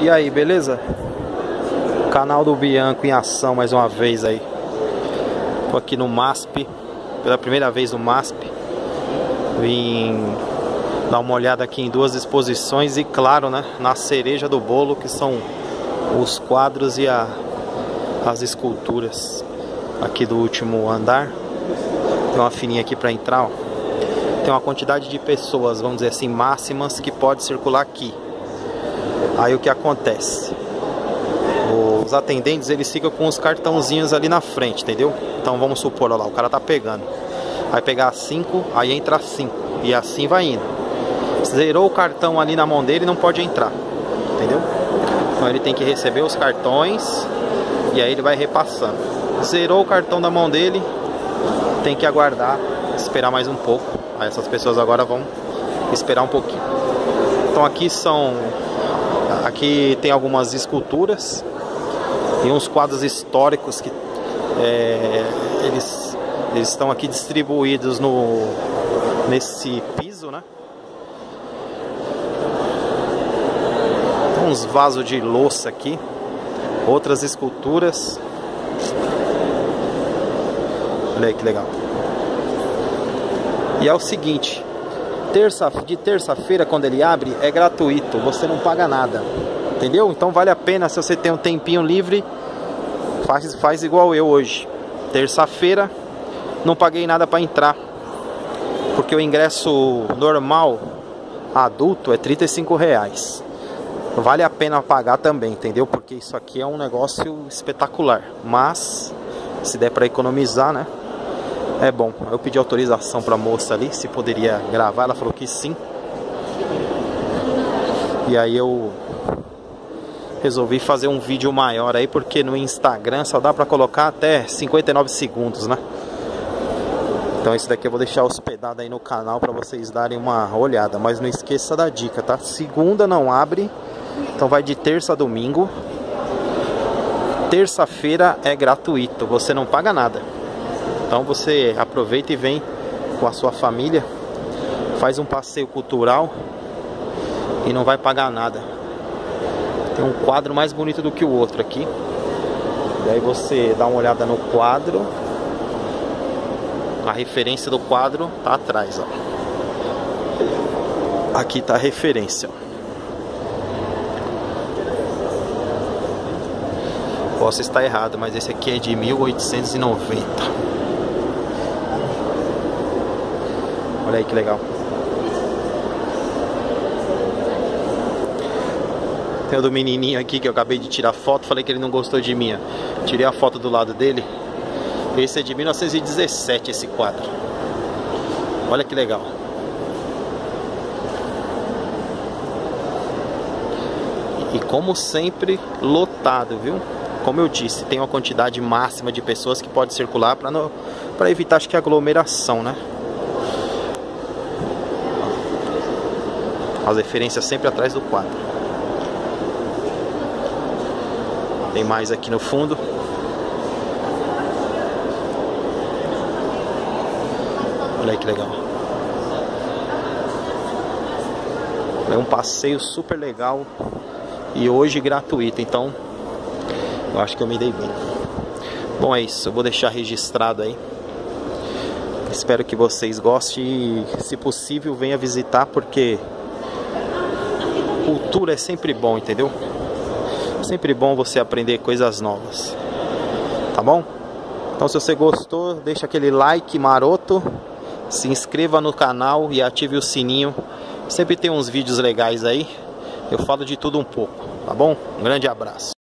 E aí, beleza? Canal do Bianco em ação mais uma vez aí. Tô aqui no MASP, pela primeira vez no MASP. Vim dar uma olhada aqui em duas exposições e, claro, né, na cereja do bolo, que são os quadros e as esculturas aqui do último andar. Tem uma fininha aqui para entrar, ó. Tem uma quantidade de pessoas, vamos dizer assim, máximas que pode circular aqui. Aí o que acontece? Os atendentes, eles ficam com os cartãozinhos ali na frente, entendeu? Então vamos supor, olha lá, o cara tá pegando. Vai pegar 5, aí entra 5. E assim vai indo. Zerou o cartão ali na mão dele, não pode entrar. Entendeu? Então ele tem que receber os cartões e aí ele vai repassando. Zerou o cartão da mão dele, tem que aguardar, esperar mais um pouco. Aí essas pessoas agora vão esperar um pouquinho. Então aqui tem algumas esculturas e uns quadros históricos que eles estão aqui distribuídos nesse piso, né? Tem uns vasos de louça aqui, outras esculturas. Olha aí que legal. E é o seguinte, de terça-feira, quando ele abre, é gratuito, você não paga nada, entendeu? Então vale a pena, se você tem um tempinho livre, faz igual eu hoje. Terça-feira, não paguei nada para entrar, porque o ingresso normal, adulto, é R$35. Vale a pena pagar também, entendeu? Porque isso aqui é um negócio espetacular, mas se der para economizar, né? É bom. Eu pedi autorização para a moça ali, se poderia gravar, ela falou que sim. E aí eu resolvi fazer um vídeo maior aí, porque no Instagram só dá para colocar até 59 segundos, né? Então esse daqui eu vou deixar hospedado aí no canal para vocês darem uma olhada. Mas não esqueça da dica, tá? Segunda não abre, então vai de terça a domingo. Terça-feira é gratuito, você não paga nada. Então você aproveita e vem com a sua família, faz um passeio cultural e não vai pagar nada. Tem um quadro mais bonito do que o outro aqui. E aí você dá uma olhada no quadro. A referência do quadro tá atrás, ó. Aqui tá a referência, ó. Posso estar errado, mas esse aqui é de 1890. Olha aí que legal. Tem o do menininho aqui que eu acabei de tirar foto. Falei que ele não gostou de mim, ó. Tirei a foto do lado dele. Esse é de 1917, esse quadro. Olha que legal. E como sempre, lotado, viu? Como eu disse, tem uma quantidade máxima de pessoas que pode circular para evitar, acho que, aglomeração, né? As referências sempre atrás do quadro. Tem mais aqui no fundo. Olha aí que legal. É um passeio super legal e hoje gratuito, então eu acho que eu me dei bem. Bom, é isso, eu vou deixar registrado aí. Espero que vocês gostem e, se possível, venha visitar, porque cultura é sempre bom, entendeu? É sempre bom você aprender coisas novas. Tá bom? Então, se você gostou, deixa aquele like maroto. Se inscreva no canal e ative o sininho. Sempre tem uns vídeos legais aí. Eu falo de tudo um pouco, tá bom? Um grande abraço.